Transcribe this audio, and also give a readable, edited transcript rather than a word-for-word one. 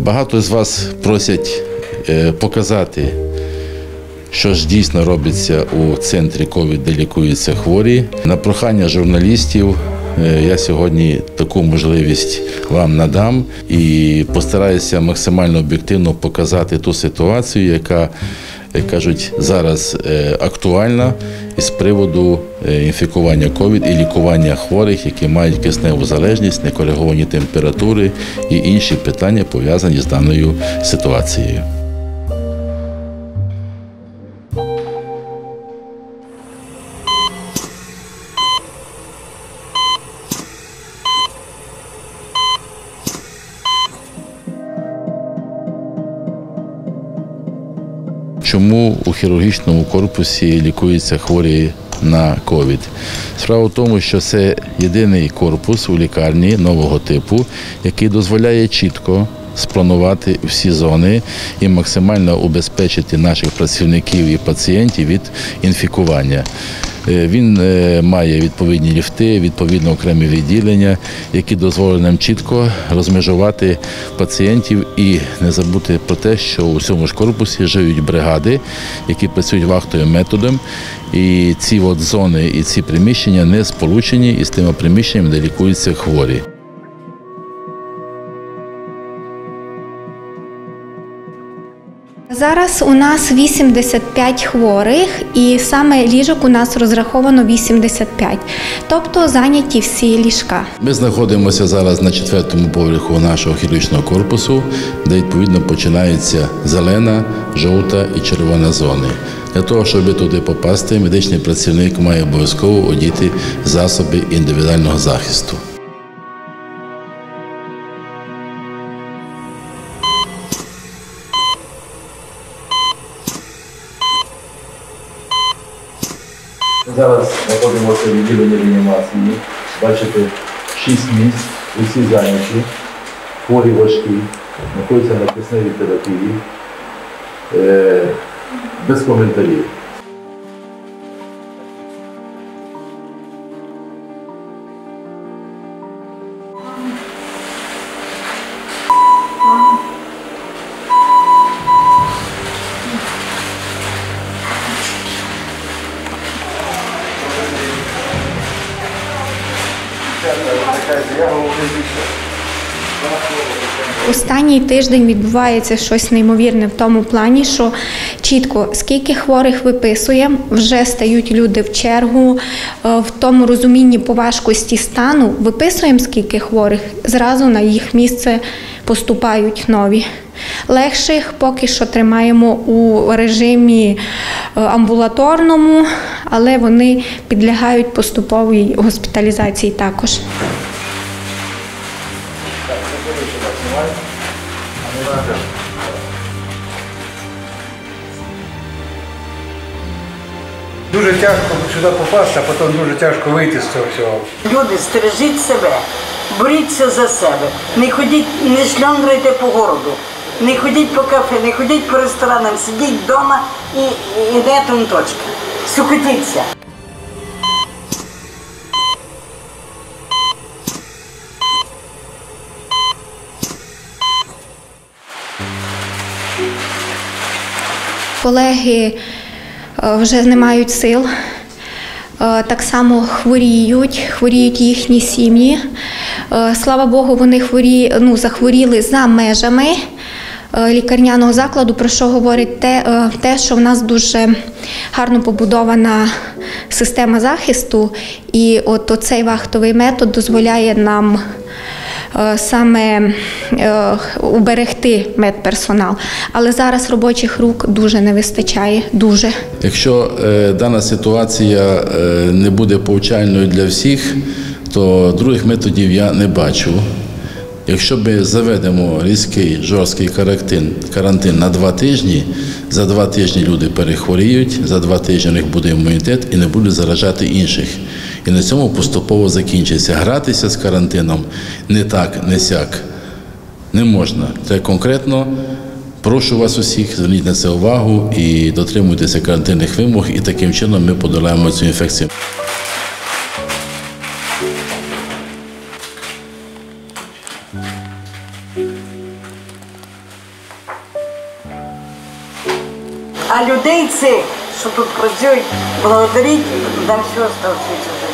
Багато з вас просять показати, що ж дійсно робиться у центрі ковід, де лікуються хворі. На прохання журналістів я сьогодні таку можливість вам надам і постараюся максимально об'єктивно показати ту ситуацію, яка, як кажуть, зараз актуальна із приводу інфікування ковід і лікування хворих, які мають кисневу залежність, некориговані температури і інші питання, пов'язані з даною ситуацією. Чому у хірургічному корпусі лікуються хворі на ковід? Справа в тому, що це єдиний корпус у лікарні нового типу, який дозволяє чітко спланувати всі зони і максимально убезпечити наших працівників і пацієнтів від інфікування. Він має відповідні ліфти, відповідно окремі відділення, які дозволять нам чітко розмежувати пацієнтів і не забути про те, що у цьому ж корпусі живуть бригади, які працюють вахтовим методом, і ці зони і ці приміщення не сполучені із тими приміщеннями, де лікуються хворі. Зараз у нас 85 хворих і саме ліжок у нас розраховано 85, тобто зайняті всі ліжка. Ми знаходимося зараз на 4-му поверху нашого хірургічного корпусу, де відповідно починається зелена, жовта і червона зони. Для того, щоб туди попасти, медичний працівник має обов'язково одіти засоби індивідуального захисту. Зараз знаходимося в відділенні реанімації. Бачите, 6 місць, усі зайняті, хворі важкі, знаходяться на кисневій терапії, без коментарів. Останній тиждень відбувається щось неймовірне в тому плані, що чітко, скільки хворих виписуємо, вже стають люди в чергу, в тому розумінні по важкості стану, виписуємо скільки хворих, зразу на їх місце поступають нові. Легших поки що тримаємо у режимі амбулаторному, але вони підлягають поступовій госпіталізації також. Дуже тяжко сюди попасти, а потім дуже тяжко вийти з цього всього. Люди, стережіть себе, боріться за себе, не ходіть, не шльондрайте по городу, не ходіть по кафе, не ходіть по ресторанам, сидіть вдома і йде там точка. Сухотіться. Колеги вже не мають сил, так само хворіють їхні сім'ї. Слава Богу, вони захворіли за межами лікарняного закладу, про що говорить те, що в нас дуже гарно побудована система захисту, і от цей вахтовий метод дозволяє нам саме уберегти медперсонал. Але зараз робочих рук дуже не вистачає, дуже. Якщо дана ситуація не буде повчальною для всіх, то других методів я не бачу. Якщо ми заведемо різкий, жорсткий карантин на 2 тижні, за 2 тижні люди перехворіють, за 2 тижні у них буде імунітет і не будуть заражати інших. І на цьому поступово закінчиться. Гратися з карантином не так, не сяк не можна. Це конкретно. Прошу вас усіх, зверніть на це увагу і дотримуйтеся карантинних вимог, і таким чином ми подолаємо цю інфекцію. А людей цих, що тут працюють, благодаріть, нам всього став світ.